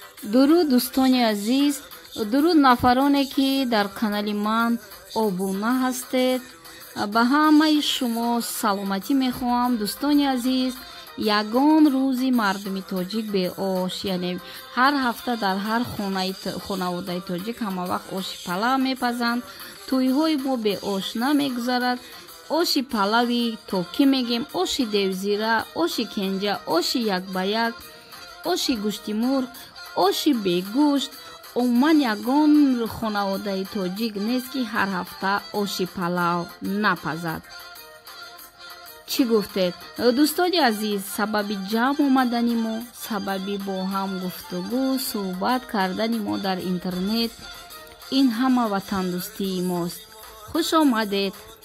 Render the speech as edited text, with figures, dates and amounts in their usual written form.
дуруд дӯстони азиз, дуруд нафароне ки дар канали ман обуна ҳастед. Ба ҳамаи шумо саломатӣ мехоҳам. Дӯстони азиз, ягон рӯзи мардуми тоҷик беош, яъне ҳар ҳафта дар ҳар хонаводаи тоҷик ҳамавақт оши палав мепазанд. тӯйҳои мо беош намегузарад. оши палави токӣ мегем, оши девзира, оши кенҷа, оши якбаяк, оши гӯшти мурғ, оши бегӯшт. умуман ягон хонаводаи тоҷик нест ки ҳар ҳафта оши палав напазад. чӣ гуфтед? дӯстони азиз, сабаби ҷамъ омадани мо, сабаби бо ҳам гуфтугӯ, суҳбат кардани мо дар интернет, ин ҳама ватандӯстии мост. хуш омадед.